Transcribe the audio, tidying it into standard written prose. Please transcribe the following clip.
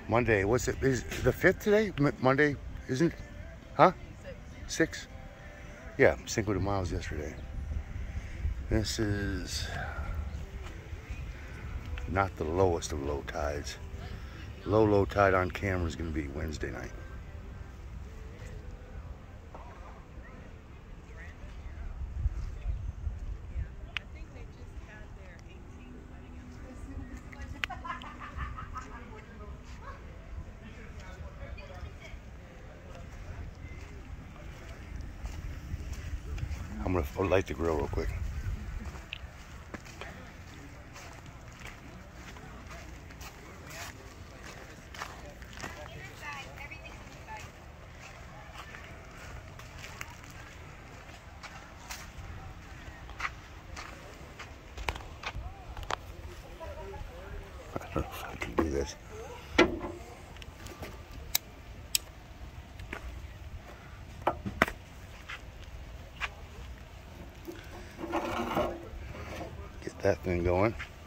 Monday. What's it? Is the 5th today? Monday, isn't? Huh? 6? Yeah, Cinco de Mayo yesterday. This is not the lowest of low tides. Low tide on camera is going to be Wednesday night. I'm going to light the grill real quick. I don't know if I can do this. Get that thing going.